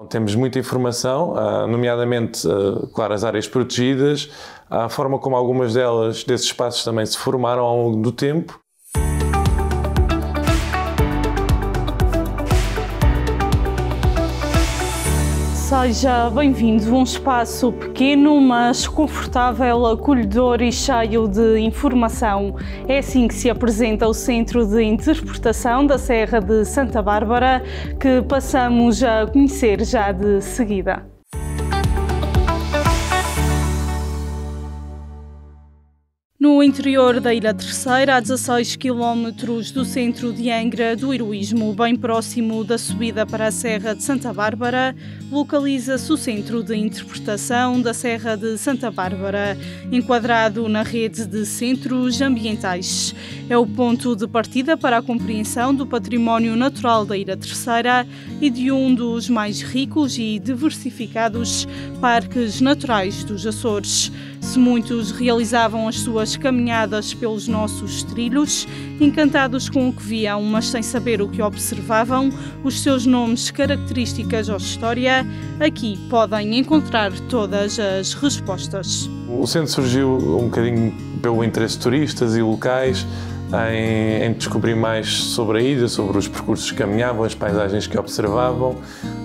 Temos muita informação, nomeadamente, claro, as áreas protegidas, a forma como algumas desses espaços também se formaram ao longo do tempo. Seja bem-vindo a um espaço pequeno, mas confortável, acolhedor e cheio de informação. É assim que se apresenta o Centro de Interpretação da Serra de Santa Bárbara, que passamos a conhecer já de seguida. No interior da Ilha Terceira, a 16 km do centro de Angra do Heroísmo, bem próximo da subida para a Serra de Santa Bárbara, localiza-se o Centro de Interpretação da Serra de Santa Bárbara, enquadrado na rede de centros ambientais. É o ponto de partida para a compreensão do património natural da Ilha Terceira e de um dos mais ricos e diversificados parques naturais dos Açores. Se muitos realizavam as suas caminhadas pelos nossos trilhos, encantados com o que viam, mas sem saber o que observavam, os seus nomes, características ou história, aqui podem encontrar todas as respostas. O centro surgiu um bocadinho pelo interesse de turistas e locais em descobrir mais sobre a ilha, sobre os percursos que caminhavam, as paisagens que observavam.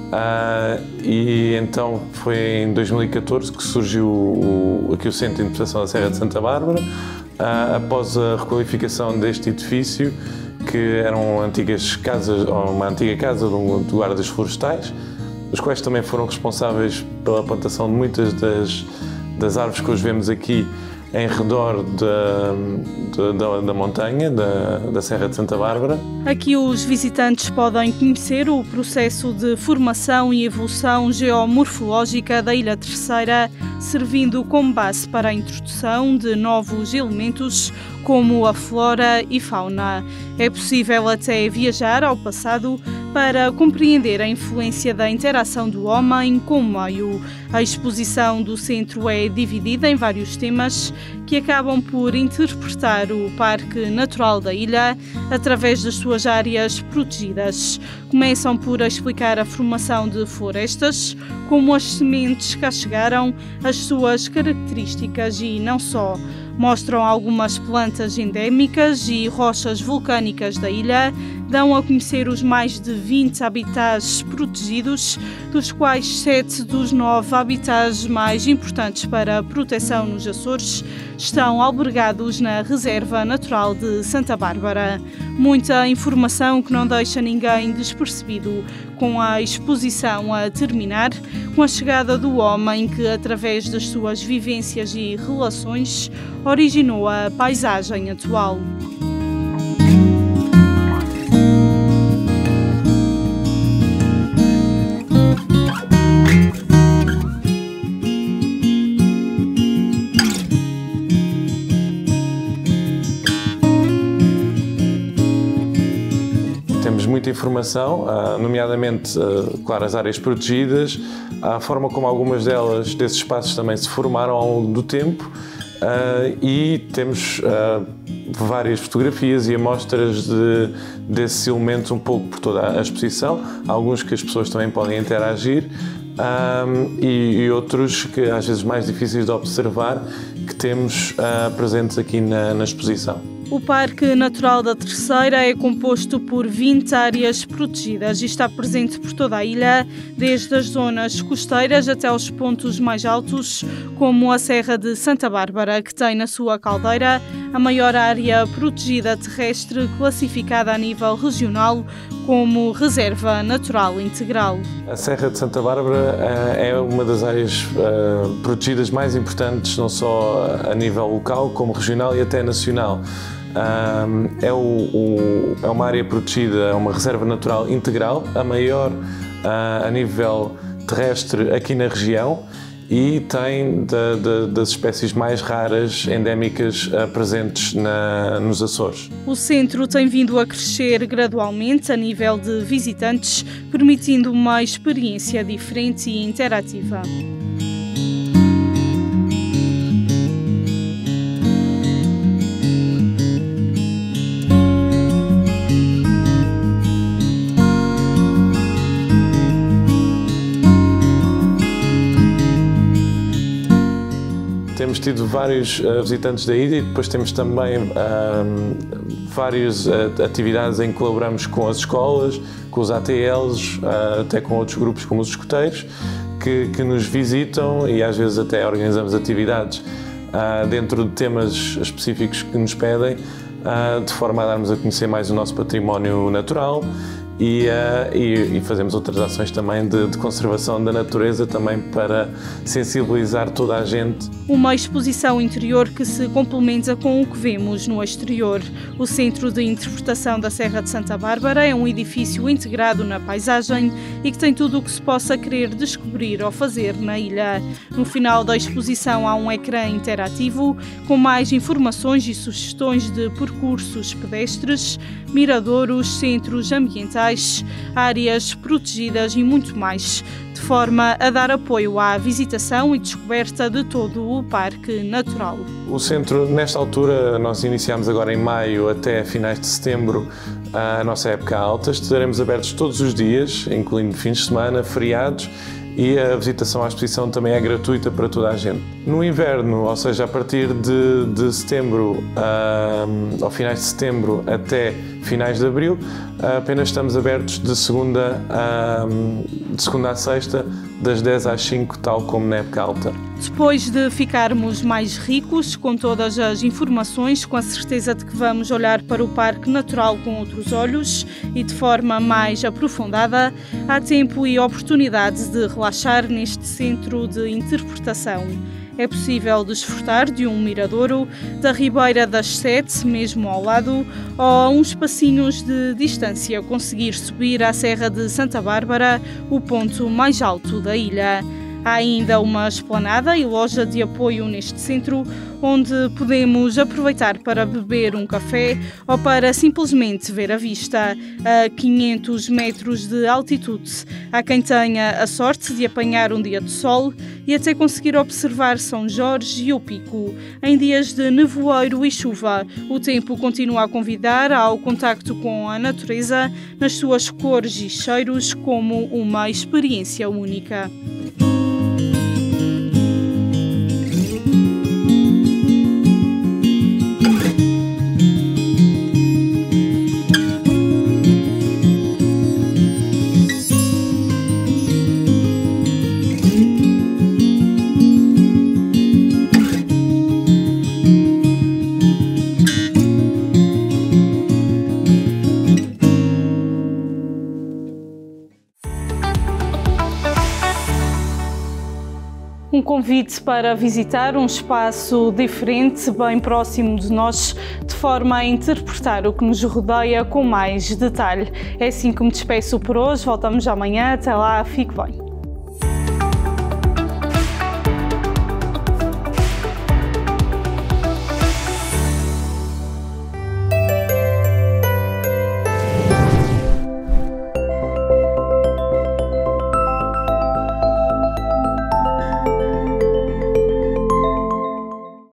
E então foi em 2014 que surgiu aqui o Centro de Interpretação da Serra de Santa Bárbara, após a requalificação deste edifício, que eram antigas casas, ou uma antiga casa do guardas florestais, os quais também foram responsáveis pela plantação de muitas das árvores que hoje vemos aqui em redor da montanha, da Serra de Santa Bárbara. Aqui os visitantes podem conhecer o processo de formação e evolução geomorfológica da Ilha Terceira, servindo como base para a introdução de novos elementos como a flora e fauna. É possível até viajar ao passado para compreender a influência da interação do homem com o meio. A exposição do centro é dividida em vários temas que acabam por interpretar o Parque Natural da Ilha através das suas áreas protegidas. Começam por explicar a formação de florestas, como as sementes cá chegaram, as suas características e não só. Mostram algumas plantas endémicas e rochas vulcânicas da ilha, dão a conhecer os mais de 20 habitats protegidos, dos quais 7 dos 9 habitats mais importantes para a proteção nos Açores estão albergados na Reserva Natural de Santa Bárbara. Muita informação que não deixa ninguém despercebido, com a exposição a terminar, com a chegada do homem que, através das suas vivências e relações, originou a paisagem atual. Temos muita informação, nomeadamente, claro, as áreas protegidas, a forma como algumas desses espaços também se formaram ao longo do tempo, e temos várias fotografias e amostras desses elementos um pouco por toda a exposição, alguns que as pessoas também podem interagir, e outros que às vezes mais difíceis de observar, que temos presentes aqui na exposição. O Parque Natural da Terceira é composto por 20 áreas protegidas e está presente por toda a ilha, desde as zonas costeiras até aos pontos mais altos, como a Serra de Santa Bárbara, que tem na sua caldeira a maior área protegida terrestre classificada a nível regional como Reserva Natural Integral. A Serra de Santa Bárbara é uma das áreas protegidas mais importantes, não só a nível local, como regional e até nacional. É uma área protegida, é uma reserva natural integral, a maior a nível terrestre aqui na região, e tem das espécies mais raras endémicas presentes nos Açores. O centro tem vindo a crescer gradualmente a nível de visitantes, permitindo uma experiência diferente e interativa. Temos tido vários visitantes da ilha e depois temos também várias atividades em que colaboramos com as escolas, com os ATLs, até com outros grupos como os escoteiros, que nos visitam e às vezes até organizamos atividades dentro de temas específicos que nos pedem, de forma a darmos a conhecer mais o nosso património natural e fazemos outras ações também de conservação da natureza, também para sensibilizar toda a gente. Uma exposição interior que se complementa com o que vemos no exterior. O Centro de Interpretação da Serra de Santa Bárbara é um edifício integrado na paisagem e que tem tudo o que se possa querer descobrir ou fazer na ilha. No final da exposição há um ecrã interativo com mais informações e sugestões de percursos pedestres, miradouros, centros ambientais, áreas protegidas e muito mais, de forma a dar apoio à visitação e descoberta de todo o Parque Natural. O centro, nesta altura, nós iniciamos agora em maio até finais de setembro a nossa época alta. Estaremos abertos todos os dias, incluindo fins de semana, feriados, e a visitação à exposição também é gratuita para toda a gente. No inverno, ou seja, a partir de setembro, ao finais de setembro até finais de abril, apenas estamos abertos de segunda a sexta, das 10 às 5, tal como na época alta. Depois de ficarmos mais ricos com todas as informações, com a certeza de que vamos olhar para o Parque Natural com outros olhos e de forma mais aprofundada, há tempo e oportunidade de relaxar neste centro de interpretação. É possível desfrutar de um miradouro, da Ribeira das Sete, mesmo ao lado, ou a uns passinhos de distância conseguir subir à Serra de Santa Bárbara, o ponto mais alto da ilha. Há ainda uma esplanada e loja de apoio neste centro, onde podemos aproveitar para beber um café ou para simplesmente ver a vista a 500 metros de altitude. Há quem tenha a sorte de apanhar um dia de sol e até conseguir observar São Jorge e o Pico. Em dias de nevoeiro e chuva, o tempo continua a convidar ao contacto com a natureza, nas suas cores e cheiros, como uma experiência única. Um convite para visitar um espaço diferente, bem próximo de nós, de forma a interpretar o que nos rodeia com mais detalhe. É assim que me despeço por hoje, voltamos amanhã, até lá, fique bem.